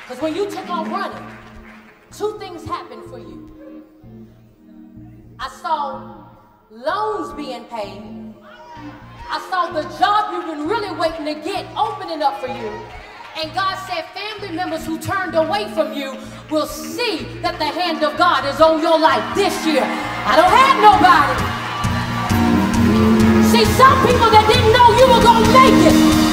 Because when you took on running, two things happened for you. I saw loans being paid. I saw the job you've been really waiting to get opening up for you. And God said family members who turned away from you will see that the hand of God is on your life this year. I don't have nobody. See, some people that didn't know you were going to make it,